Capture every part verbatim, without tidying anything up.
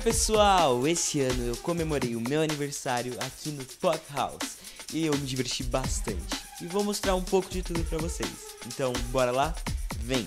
pessoal, esse ano eu comemorei o meu aniversário aqui no Pop House e eu me diverti bastante e vou mostrar um pouco de tudo pra vocês. Então, bora lá? Vem!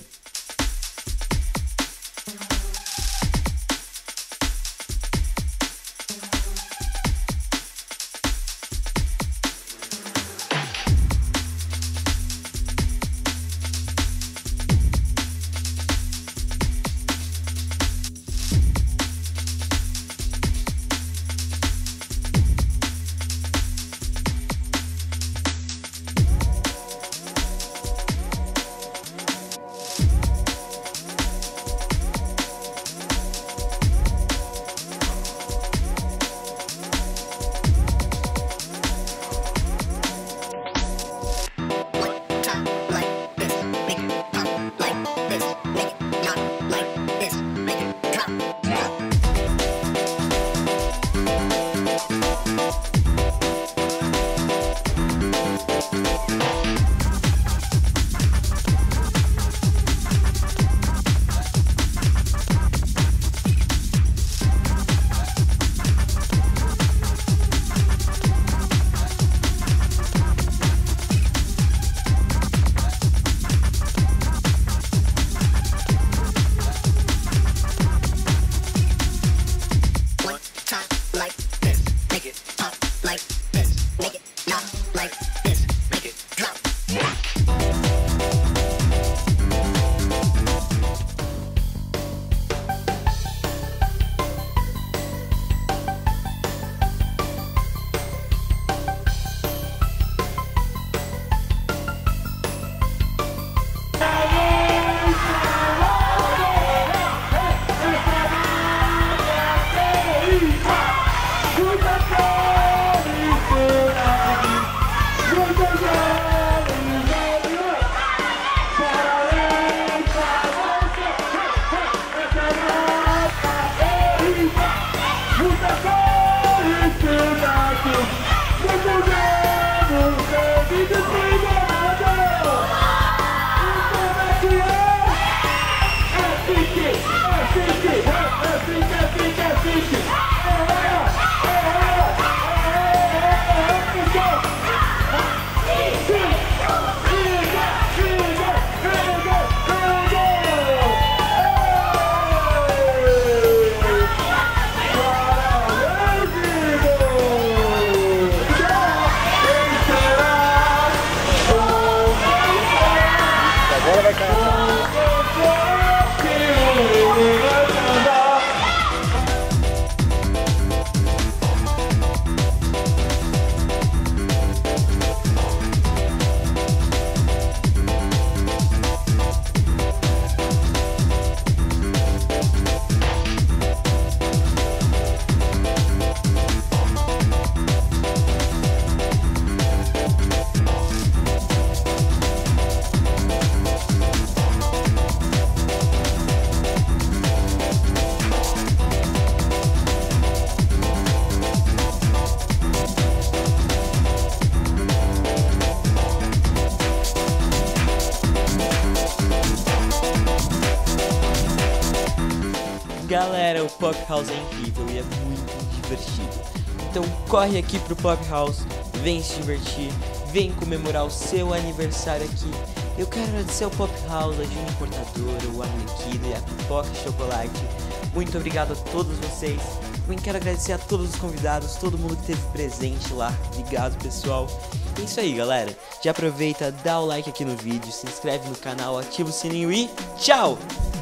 Galera, o Pop House é incrível e é muito divertido. Então corre aqui pro Pop House, vem se divertir, vem comemorar o seu aniversário aqui. Eu quero agradecer ao Pop House, a Júnior Importadora, o Arlequino e a Pipoca Chocolate. Muito obrigado a todos vocês. Também quero agradecer a todos os convidados, todo mundo que esteve presente lá. Obrigado, pessoal. É isso aí, galera. Já aproveita, dá o like aqui no vídeo, se inscreve no canal, ativa o sininho e tchau!